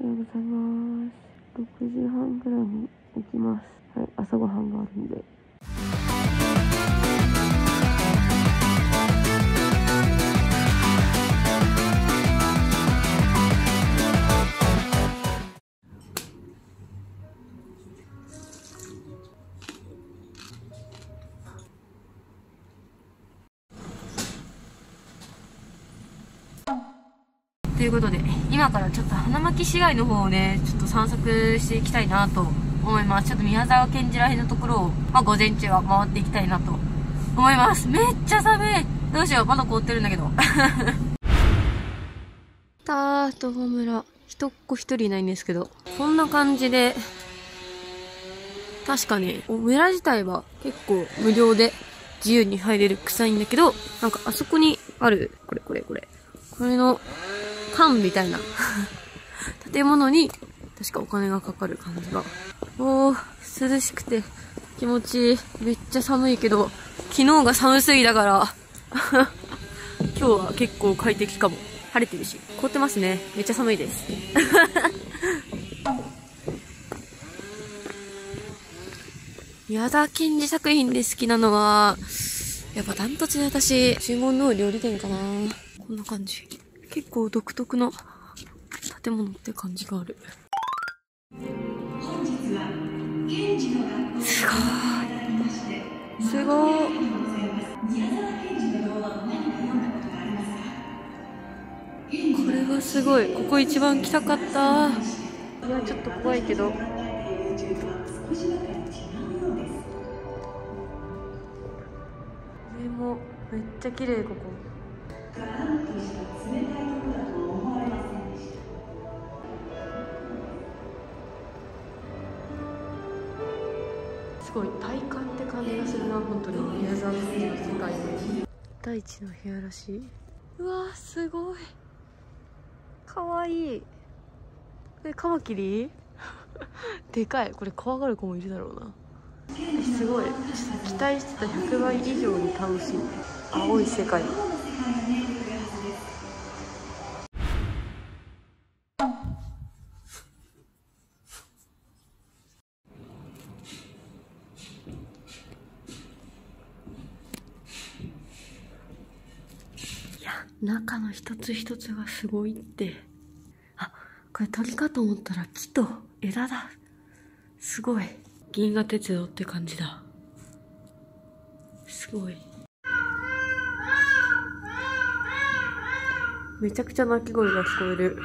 ようございます。6時半ぐらいに起きます。はい、朝ごはんがあるんで。ということで、今からちょっと花巻市街の方をね、ちょっと散策していきたいなと思います。ちょっと宮沢賢治ら辺のところを、午前中は回っていきたいなと思います。めっちゃ寒い。どうしよう、まだ凍ってるんだけど。東峰村、一っ子一人いないんですけど、こんな感じで、確かね、村自体は結構無料で自由に入れる臭いんだけど、なんかあそこにある、これの、缶みたいな建物に確かお金がかかる感じが。涼しくて気持ちいい。めっちゃ寒いけど昨日が寒すぎだから今日は結構快適かも。晴れてるし凍ってますね。めっちゃ寒いです宮沢賢治作品で好きなのはやっぱダントツで私注文の料理店かな。こんな感じ。結構独特な建物って感じがある。すごい。これはすごい。ここ一番来たかった。いや、ちょっと怖いけど。でも、めっちゃ綺麗、ここ。すごい体感って感じがするな、本当に。宮沢賢治の世界で第一の部屋らしい。うわー、すごいかわいい。これカマキリでかい。これ怖がる子もいるだろうな。すごい。期待してた100倍以上に楽しい。青い世界。中の一つ一つがすごいって。これ鳥かと思ったら木と枝だ。すごい。銀河鉄道って感じだ。すごい。めちゃくちゃ鳴き声が聞こえる。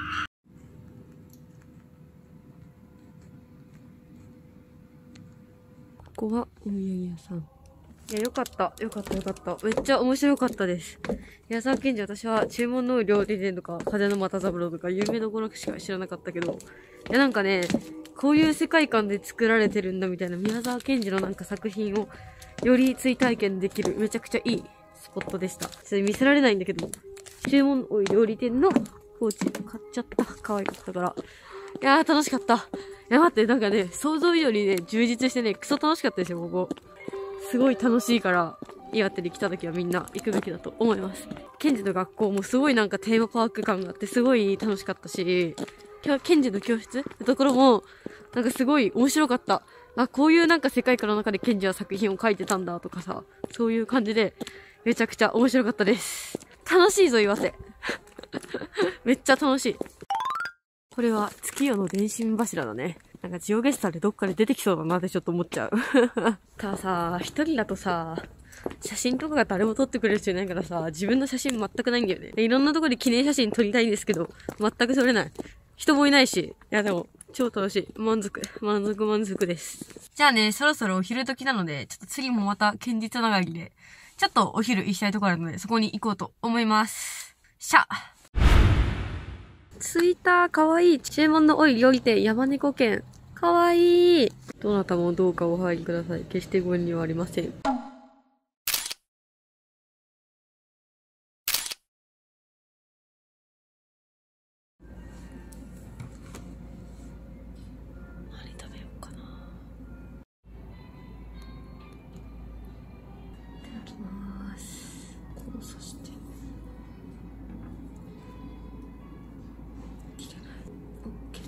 ここはお土産屋さん。いや、よかった。めっちゃ面白かったです。宮沢賢治、私は注文の料理店とか、風の又三郎とか、有名どころしか知らなかったけど、いや、なんかね、こういう世界観で作られてるんだみたいな、宮沢賢治のなんか作品を、より追体験できる、めちゃくちゃいいスポットでした。それ見せられないんだけど、注文多い料理店のポーチ買っちゃった。可愛かったから。いやー、楽しかった。いや、待って、なんかね、想像以上にね、充実してね、クソ楽しかったですよ、ここ。すごい楽しいから、岩手に来た時はみんな行くべきだと思います。賢治の学校もすごいなんかテーマパーク感があってすごい楽しかったし、賢治の教室のところもなんかすごい面白かった。こういうなんか世界観の中で賢治は作品を書いてたんだとかさ、そういう感じでめちゃくちゃ面白かったです。楽しいぞ、岩手。めっちゃ楽しい。これは月夜の電信柱だね。なんかジオゲスタでどっかで出てきそうだなってちょっと思っちゃう。たださ、一人だとさ、写真とかが誰も撮ってくれる人いないからさ、自分の写真全くないんだよね。でいろんなところで記念写真撮りたいんですけど、全く撮れない。人もいないし。いやでも、超楽しい。満足です。じゃあね、そろそろお昼時なので、ちょっと次もまた堅実長ぎで、ちょっとお昼行きたいところあるので、そこに行こうと思います。着いた。かわいい。注文の多い料理店、山猫県。かわいい。どなたもどうかお入りください。決してご遠慮はありません。何食べようかな。いただきます。そして切れない。オッケ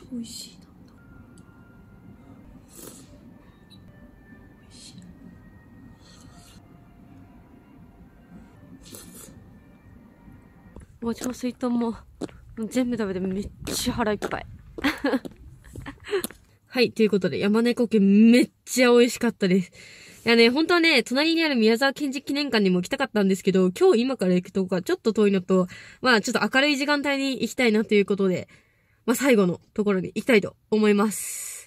美味しいな。美味しい。もちろん水筒も全部食べてめっちゃ腹いっぱい。はい、ということで山猫家めっちゃ美味しかったです。いやね、本当はね、隣にある宮沢賢治記念館にも行きたかったんですけど、今日今から行くとこがちょっと遠いのと、まあちょっと明るい時間帯に行きたいなということで、まあ最後のところに行きたいと思います。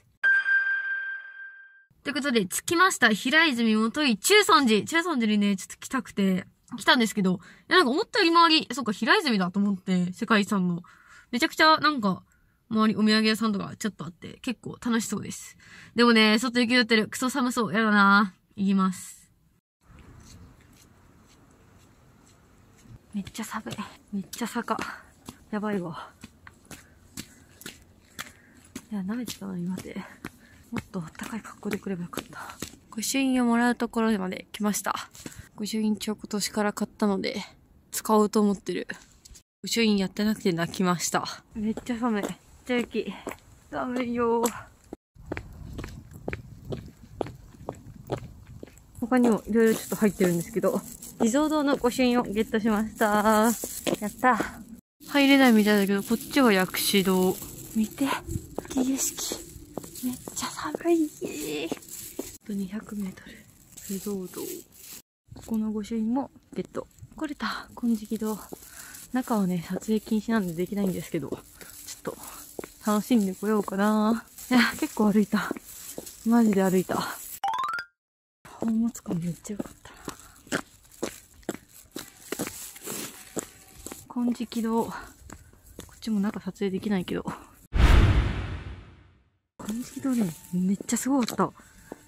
ということで、着きました。平泉元井中尊寺。中尊寺にね、ちょっと来たくて、来たんですけど、いやなんか思ったより周り、そっか、平泉だと思って、世界遺産の。めちゃくちゃなんか、周りお土産屋さんとかちょっとあって、結構楽しそうです。でもね、外雪降ってる。クソ寒そう。やだな。行きます。めっちゃ寒い。めっちゃ坂。やばいわ。いや、舐めてたのに待て。もっと高い格好で来ればよかった。御朱印をもらうところまで来ました。御朱印帳今年から買ったので、使おうと思ってる。御朱印やってなくて泣きました。めっちゃ寒い。めっちゃ雪。寒いよー。他にもいろいろちょっと入ってるんですけど、地蔵堂の御朱印をゲットしました。やった。入れないみたいだけど、こっちは薬師堂。見て。雪景色。めっちゃ寒い。あと200メートル。地蔵堂。ここの御朱印もゲット。来れた。金色堂。中はね、撮影禁止なんでできないんですけど、ちょっと楽しんでこようかな。いや、結構歩いた。マジで歩いた。宝物館めっちゃ良かったな。金色堂。こっちも中撮影できないけど。金色堂ね、めっちゃすごかった。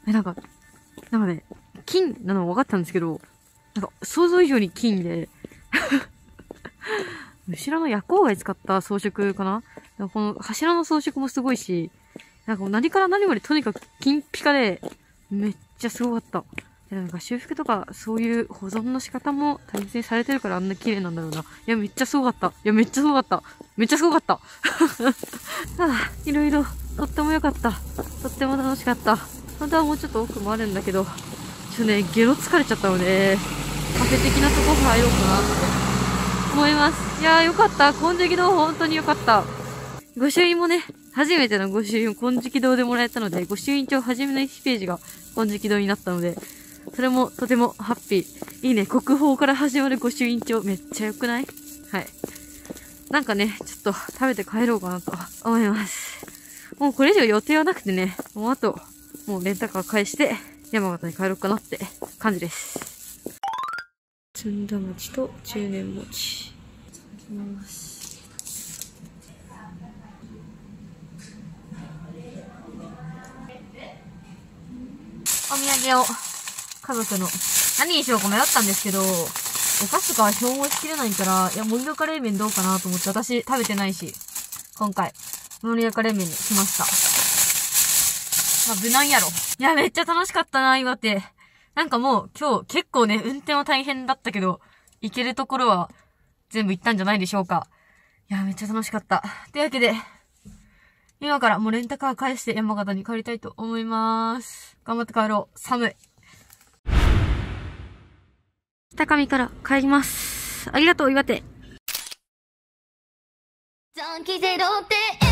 なんかね、金なのは分かったんですけど、なんか想像以上に金で、後ろの夜光貝使った装飾かな。この柱の装飾もすごいし、なんかもう何から何までとにかく金ピカで、めっちゃすごかった。なんか修復とかそういう保存の仕方も大切にされてるからあんな綺麗なんだろうな。いや、めっちゃすごかった。いや、めっちゃすごかった。めっちゃすごかった。いろいろ、とっても良かった。とっても楽しかった。本当はもうちょっと奥もあるんだけど、ゲロ疲れちゃったので、カフェ的なとこ入ろうかなって思います。いやーよかった。金色堂本当に良かった。御朱印もね、初めての御朱印を金色堂でもらえたので、御朱印帳初めの1ページが金色堂になったので、それもとてもハッピー。いいね。国宝から始まる御朱印帳めっちゃ良くない？はい。なんかね、ちょっと食べて帰ろうかなと思います。もうこれ以上予定はなくてね、もうあと、もうレンタカー返して山形に帰ろうかなって感じです。ずんだ餅と中年餅。いただきます。お土産を家族の何にしようか迷ったんですけど、お菓子とかは標語しきれないから、いや、盛岡冷麺どうかなと思って私食べてないし、今回、盛岡冷麺にしました。まあ、無難やろ。いや、めっちゃ楽しかったな、岩手。なんかもう今日結構ね、運転は大変だったけど、行けるところは全部行ったんじゃないでしょうか。いや、めっちゃ楽しかった。というわけで、今からもうレンタカー返して山形に帰りたいと思います。頑張って帰ろう。寒い。北上から帰ります。ありがとう、岩手。残機ゼロって